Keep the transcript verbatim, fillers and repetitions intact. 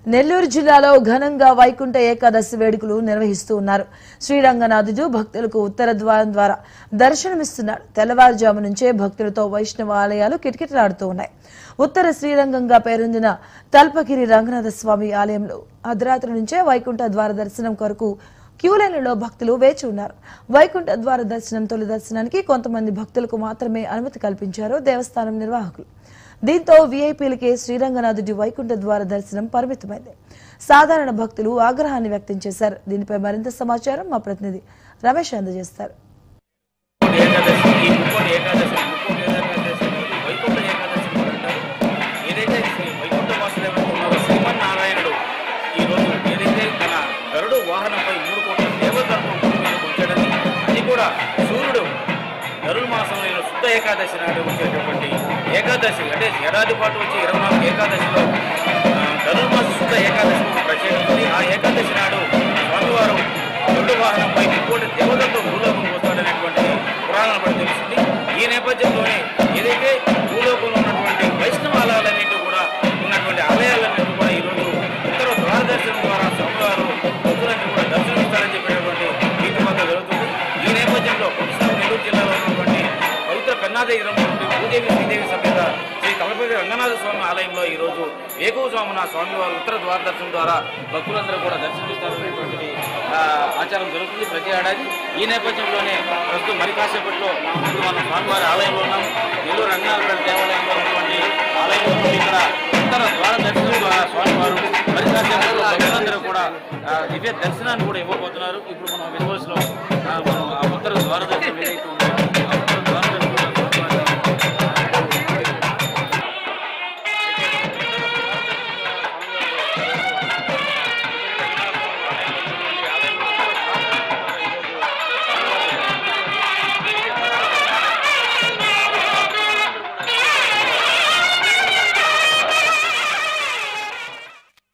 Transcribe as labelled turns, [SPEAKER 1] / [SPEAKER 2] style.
[SPEAKER 1] నెల్లూరు జిల్లాలో ఘనంగా వైకుంఠ ఏకాదశి వేడుకలు నిర్వహిస్తూ ఉన్నారు. శ్రీరంగనాథుడు భక్తులకు ఉత్తర ద్వారం ద్వారా దర్శనమిస్తున్నాడు. తెల్లవారుజాము నుంచే భక్తులతో వైష్ణవ ఆలయాలు కిటకిటలాడుతూ ఉన్నాయి. ఉత్తర శ్రీరంగంగా పేరొందిన తల్పగిరి రంగనాథ స్వామి ఆలయంలో అర్ధరాత్రి నుంచే వైకుంఠ ద్వార దర్శనం కొరకు క్యూలైన్లలో భక్తులు వేచి ఉన్నారు. వైకుంఠ ద్వార దర్శనం తొలి దర్శనానికి కొంతమంది భక్తులకు మాత్రమే అనుమతి కల్పించారు దేవస్థానం నిర్వాహకులు. దీంతో వీఐపీలకే శ్రీరంగనాథుడి వైకుంఠ ద్వార దర్శనం పరిమితమైంది. సాధారణ భక్తులు ఆగ్రహాన్ని వ్యక్తం చేశారు. దీనిపై మరింత సమాచారం మా ప్రతినిధి రమేష్ అందజేస్తారు.
[SPEAKER 2] ధనుర్ మాసంలో శుద్ధ ఏకాదశి నాడు వచ్చేటటువంటి ఏకాదశి అంటే ఏడాది పాటు వచ్చే ఇరవై నాలుగు ఏకాదశిలో ధనుర్మాస శుద్ధ ఏకాదశి ప్రత్యేకత ఉంది. ఆ ఏకాదశి నాడు స్వామివారు గరుడు వాహనంపై ఇంకోటి దేవతలతో భూలోకం వస్తాడనేటువంటి పురాణాలు పడి తెలుస్తుంది. ఈ నేపథ్యంలోనే ఏదైతే భూలోకంలో ఉన్నటువంటి వైష్ణవ ఆలయాలన్నింటి కూడా ఉన్నటువంటి ఆలయాలన్నింటి కూడా ఈరోజు ఉత్తర ద్వార దర్శనం ద్వారా స్వామివారు భక్తులన్నీ కూడా దర్శనమిస్తారని చెప్పేటువంటి నీతి వద్ద జరుగుతుంది. ఈ నేపథ్యంలో నెల్లూరు జిల్లాలో ఉన్నటువంటి పవిత్ర పెన్నాదేవి భూదేవి శ్రీదేవి సమేత శ్రీ తలపతి రంగనాథ స్వామి ఆలయంలో ఈరోజు వేకువజామున స్వామివారు ఉత్తర ద్వార దర్శనం ద్వారా భక్తులందరూ కూడా దర్శనమిస్తారనేటువంటిది ఆచారం జరుగుతుంది ప్రతి ఏడాది. ఈ నేపథ్యంలోనే ప్రస్తుతం మరి కాసేపట్లో మనం స్వామివారి ఆలయంలో ఉన్నాము. నెల్లూరు రంగనాథ దేవాలయంలో ఉన్నటువంటి ఆలయంలో ఇక్కడ ఉత్తర ద్వార దర్శనం ద్వారా స్వామివారు మరి కాసేపట్లో భక్తులందరూ కూడా దివ్య దర్శనాన్ని కూడా ఇవ్వబోతున్నారు. ఇప్పుడు మనం విజువల్స్లో